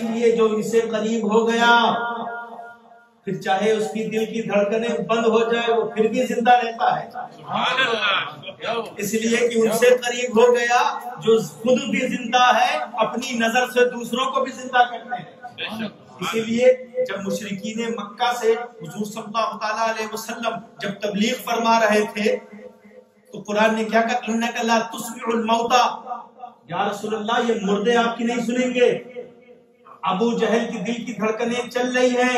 لیے جو ان سے قریب ہو گیا پھر چاہے اس کی دل کی دھڑکنیں بند ہو جائے وہ پھر بھی زندہ رہتا ہے، اس لیے کہ ان سے قریب ہو گیا جو خود بھی زندہ ہے، اپنی نظر سے دوسروں کو بھی زندہ کرتے ہیں۔ اسی لیے جب مشرکین مکہ سے حضور صلی اللہ تعالیٰ علیہ وسلم جب تبلیغ فرما رہے تھے تو قرآن نے کیا کہا، اِنَّكَ لَا تُسْمِعُ الْمَوْتَى، یا رسول اللہ یہ مردے آپ کی نہیں سنیں گے۔ ابو جہل کی دل کی دھڑکنیں چل رہی ہیں،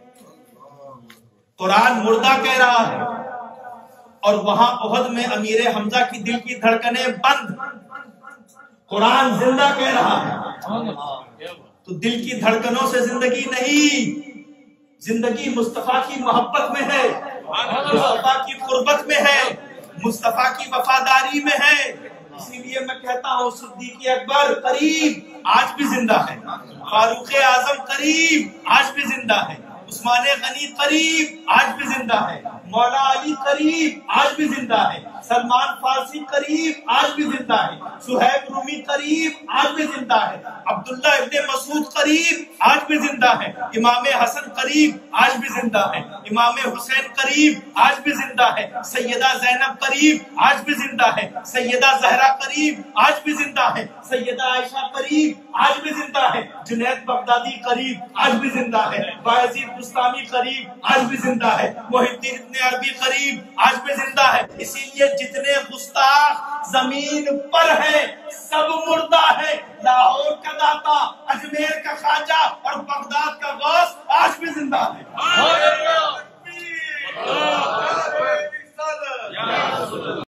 قرآن مردہ کہہ رہا ہے، اور وہاں احد میں امیر حمزہ کی دل کی دھڑکنیں بند، قرآن زندہ کہہ رہا ہے۔ تو دل کی دھڑکنوں سے زندگی نہیں، زندگی مصطفیٰ کی محبت میں ہے، مصطفیٰ کی قربت میں ہے، مصطفیٰ کی وفاداری میں ہے۔ اسی لیے میں کہتا ہوں صدیق اکبر قریب آج بھی زندہ ہے، فاروق اعظم قریب آج بھی زندہ ہے، عثمان غنی قریب آج بھی زندہ ہے، مولا علی قریب آج بھی زندہ ہے، سلمان فارسی قریب آج بھی زندہ ہے، صہیب رومی قریب آج بھی زندہ ہے، عبداللہ ابن مسعود قریب آج بھی زندہ ہے، امام حسن قریب آج بھی زندہ ہے، امام حسین قریب آج بھی زندہ ہے، سیدہ زینب قریب آج بھی زندہ ہے، سیدہ زہرا قریب آج بھی زندہ ہے، سیدہ عائشہ قریب آج بھی زندہ ہے، جنید بغدادی قریب آج بھی زندہ ہے، بایزید بستامی قریب آج بھی زندہ ہے، محی الدین ابن عربی قریب آج بھی زندہ ہے۔ اسی لیے جتنے گستاخ زمین پر ہیں سب مردہ ہے، لاہور کا داتا، اجمیر کا خواجہ اور بغداد کا غوث آج بھی زندہ ہے۔